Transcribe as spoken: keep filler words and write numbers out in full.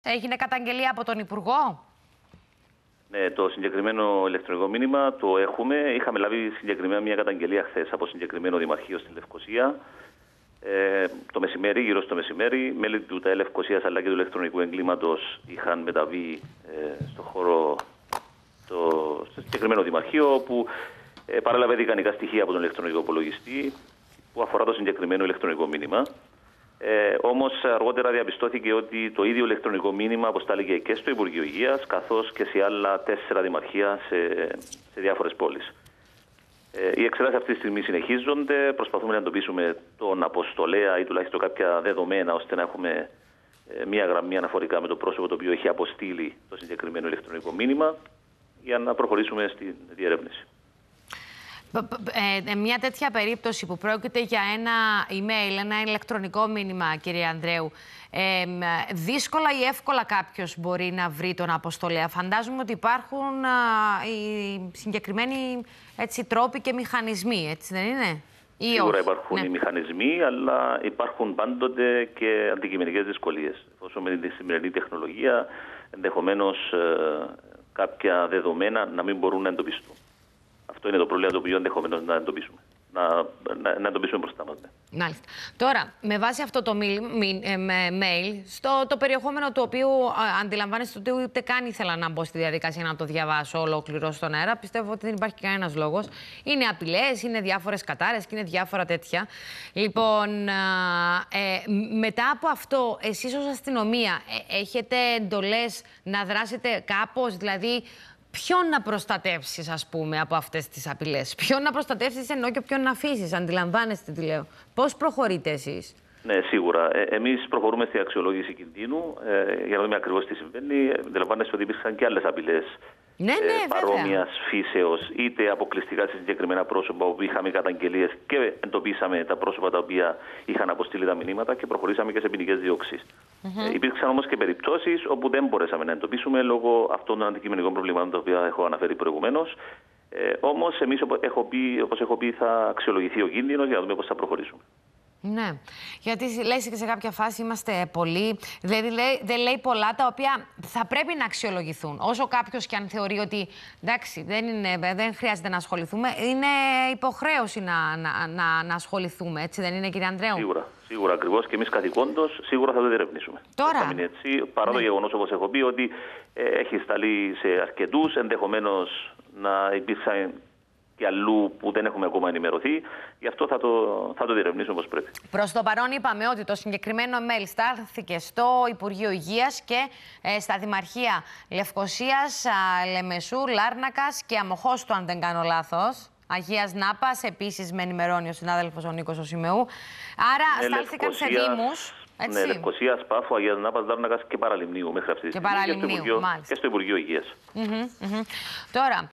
Έγινε καταγγελία από τον Υπουργό. Ναι, το συγκεκριμένο ηλεκτρονικό μήνυμα το έχουμε. Είχαμε λάβει συγκεκριμένα μια καταγγελία χθες από συγκεκριμένο δημαρχείο στην Λευκωσία. Ε, το μεσημέρι, γύρω στο μεσημέρι, μέλη του ΤΑΕ Λευκωσίας αλλά και του ηλεκτρονικού εγκλήματος είχαν μεταβεί ε, στον χώρο το, στο συγκεκριμένο δημαρχείο, όπου ε, παρέλαβε δικανικά στοιχεία από τον ηλεκτρονικό υπολογιστή που αφορά το συγκεκριμένο ηλεκτρονικό μήνυμα. Ε, όμως αργότερα διαπιστώθηκε ότι το ίδιο ηλεκτρονικό μήνυμα αποστάληκε και στο Υπουργείο Υγείας, καθώς και σε άλλα τέσσερα δημαρχεία σε, σε διάφορες πόλεις. Ε, οι εξετάσεις αυτή τη στιγμή συνεχίζονται. Προσπαθούμε να εντοπίσουμε τον αποστολέα ή τουλάχιστον κάποια δεδομένα, ώστε να έχουμε ε, μία γραμμή αναφορικά με το πρόσωπο το οποίο έχει αποστείλει το συγκεκριμένο ηλεκτρονικό μήνυμα, για να προχωρήσουμε στη διερεύνηση. Ε, μια τέτοια περίπτωση που πρόκειται για ένα email, ένα ηλεκτρονικό μήνυμα, κύριε Ανδρέου, ε, δύσκολα ή εύκολα κάποιος μπορεί να βρει τον αποστολέα? Φαντάζομαι ότι υπάρχουν α, οι συγκεκριμένοι έτσι, τρόποι και μηχανισμοί, έτσι δεν είναι? Σίγουρα υπάρχουν ναι. οι μηχανισμοί, αλλά υπάρχουν πάντοτε και αντικειμενικές δυσκολίες. Όσο με τη σημερινή τεχνολογία, ενδεχομένως ε, κάποια δεδομένα να μην μπορούν να εντοπιστούν. Αυτό είναι το πρόβλημα το οποίο ενδεχομένως να εντοπίσουμε. Να, να, να εντοπίσουμε μπροστά μας. Ναι. Μάλιστα. Τώρα, με βάση αυτό το mail, στο το περιεχόμενο του οποίου αντιλαμβάνεστε ότι ούτε καν ήθελα να μπω στη διαδικασία να το διαβάσω ολόκληρο στον αέρα, πιστεύω ότι δεν υπάρχει κανένας λόγος. Είναι απειλές, είναι διάφορες κατάρες και είναι διάφορα τέτοια. Λοιπόν, ε, μετά από αυτό, εσείς ως αστυνομία ε, έχετε εντολές να δράσετε κάπως, δηλαδή ποιον να προστατεύσεις, ας πούμε, από αυτές τις απειλές? Ποιον να προστατεύσεις ενώ και ποιον να αφήσεις? Αντιλαμβάνεστε τι λέω? Πώς προχωρείτε εσείς? Ναι, σίγουρα. Ε, εμείς προχωρούμε στη αξιολόγηση κινδύνου ε, για να δούμε ακριβώς τι συμβαίνει. Αντιλαμβάνεστε ότι υπήρξαν και άλλες απειλές ναι, ναι, ε, παρόμοιας φύσεως, είτε αποκλειστικά σε συγκεκριμένα πρόσωπα όπου είχαμε καταγγελίες και εντοπίσαμε τα πρόσωπα τα οποία είχαν αποστείλει τα μηνύματα και προχωρήσαμε και σε ποινικές διώξεις. Mm-hmm. Ε, υπήρξαν όμως και περιπτώσεις όπου δεν μπορέσαμε να εντοπίσουμε λόγω αυτών των αντικειμενικών προβλημάτων τα οποία έχω αναφέρει προηγουμένως. Ε, όμως, εμείς, όπως έχω, πει, όπως έχω πει, θα αξιολογηθεί ο κίνδυνος για να δούμε πώς θα προχωρήσουμε. Ναι, γιατί λέει και σε κάποια φάση είμαστε πολλοί, δηλαδή λέει, δεν λέει πολλά τα οποία θα πρέπει να αξιολογηθούν. Όσο κάποιος και αν θεωρεί ότι εντάξει, δεν, είναι, δεν χρειάζεται να ασχοληθούμε, είναι υποχρέωση να, να, να, να ασχοληθούμε, έτσι δεν είναι, κύριε Ανδρέου? Σίγουρα, σίγουρα ακριβώς, και εμείς καθηκόντως σίγουρα θα το διερευνήσουμε. Τώρα. Θα μείνει έτσι, παρά ναι. το γεγονός, όπως έχω πει, ότι ε, έχει σταλεί σε αρκετούς, ενδεχομένως να υπήρξαν και αλλού που δεν έχουμε ακόμα ενημερωθεί. Γι' αυτό θα το, θα το διερευνήσουμε όπως πρέπει. Προς το παρόν είπαμε ότι το συγκεκριμένο mail στάλθηκε στο Υπουργείο Υγείας και ε, στα Δημαρχεία Λευκωσίας, α, Λεμεσού, Λάρνακας και Αμοχώστου, αν δεν κάνω λάθος. Αγίας Νάπας, επίσης με ενημερώνει ο συνάδελφος ο Νίκος ο Σιμεού. Άρα ναι, στάλθηκαν σε δήμους. Έτσι. Ναι, Λευκωσίας, Πάφου, Αγίας Νάπας, Λάρνακας και Παραλιμνίου μέχρι αυτή τη στιγμή. Και, και, στο Υπουργείο, και στο Υπουργείο Υγείας. Mm-hmm, mm-hmm. Τώρα,